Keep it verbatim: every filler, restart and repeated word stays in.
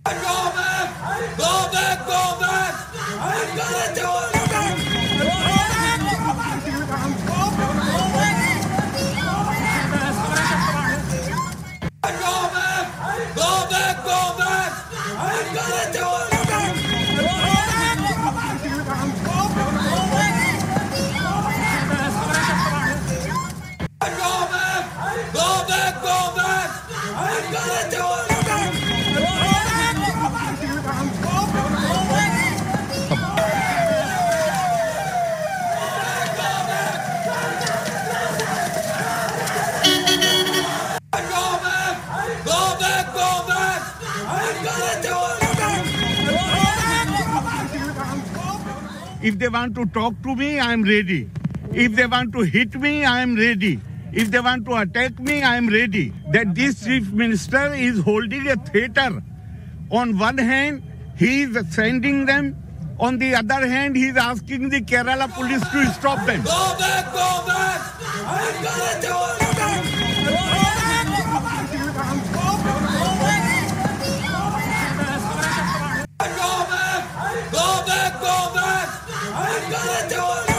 Go back! Go back! Go back! I'm gonna do it! Go back! Go back! Go back! I'm gonna do it! Go back! Go back! Go back! I'm gonna do it! Go back, go back! I'm gonna do it! If they want to talk to me, I am ready. If they want to hit me, I am ready. If they want to attack me, I am ready. That this chief minister is holding a theater. On one hand, he is sending them. On the other hand, he is asking the Kerala police to stop them. Go back, go back! I'm gonna do it! Go back! Go back! Go back! I'm gonna do it!